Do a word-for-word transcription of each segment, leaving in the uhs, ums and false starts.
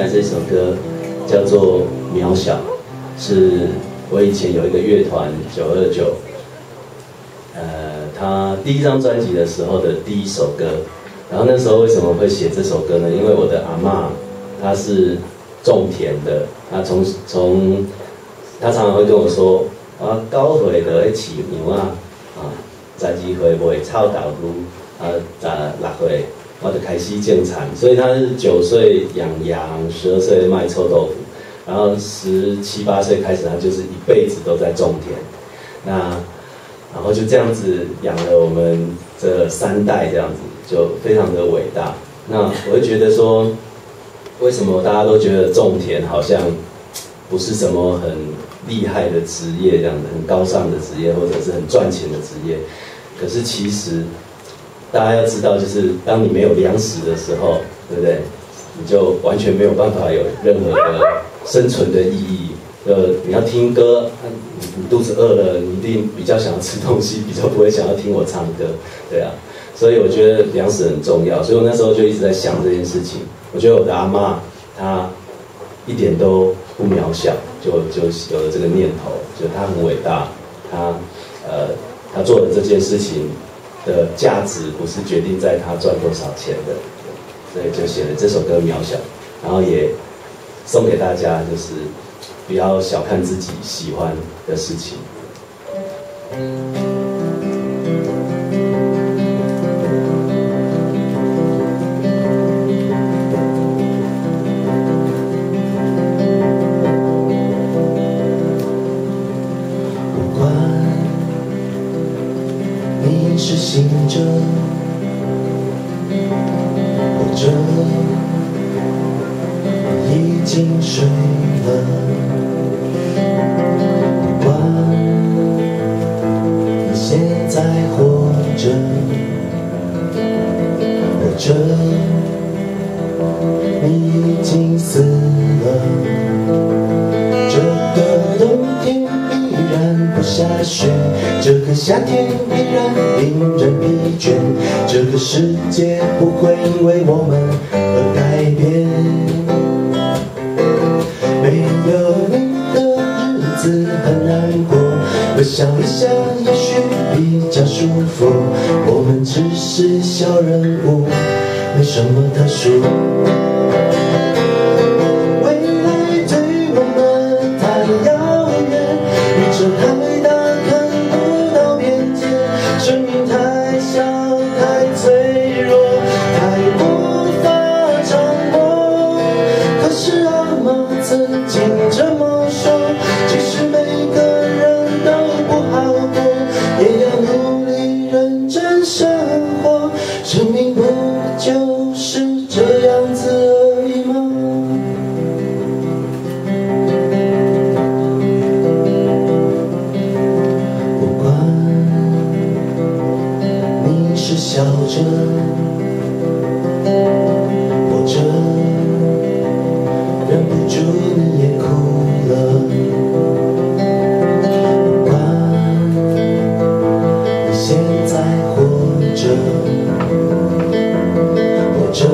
这首歌叫做《渺小》，是我以前有一个乐团九二九，呃，他第一张专辑的时候的第一首歌。然后那时候为什么会写这首歌呢？因为我的阿嬷她是种田的，她从从她常常会跟我说，啊，九岁就在饲牛啊，啊，十二岁卖臭豆腐，啊，十六岁我就开始种田，所以她是九岁养羊，十二岁卖臭豆腐，然后十七八岁开始，她就是一辈子都在种田，那然后就这样子养了我们这三代这样子。就非常的伟大。那我会觉得说，为什么大家都觉得种田好像不是什么很厉害的职业，这样的很高尚的职业，或者是很赚钱的职业？可是其实大家要知道，就是当你没有粮食的时候，对不对？你就完全没有办法有任何的生存的意义。呃，你要听歌，你肚子饿了，你一定比较想要吃东西，比较不会想要听我唱歌，对啊。所以我觉得粮食很重要，所以我那时候就一直在想这件事情。我觉得我的阿嬷她一点都不渺小，就就有了这个念头，就她很伟大，她呃她做的这件事情的价值不是决定在她赚多少钱的，所以就写了这首歌《渺小》，然后也送给大家，就是不要小看自己喜欢的事情。 是醒着，或者已经睡了，不管你现在活着，或者你已经死了，这个冬天依然不下雪，这个夏天依然令人疲倦，这个世界不会因为我们而改变。没有你的日子很难过，我想一想也许比较舒服。我们只是小人物，没什么特殊。未来对我们太遥远，宇宙太大看不到边界，生命太小太脆弱，太无法掌握。可是阿嬷曾经这么说，即使每个人都不好过，也要努力认真生活。生命不就是这样子而已吗？不管你是笑着，或者忍不住你也哭了，不管你现在活着，或者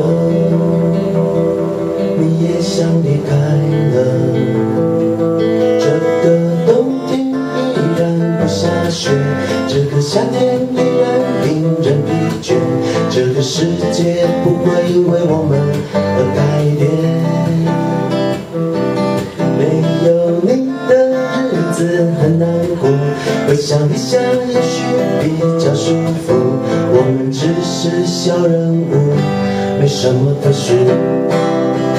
你也想离开了，这个冬天依然不下雪，这个夏天依然令人疲倦，这个世界不会因为我们而改变。没有你的日子很难过，回想一想也许比较舒服。我们只是小人物，没什么特殊。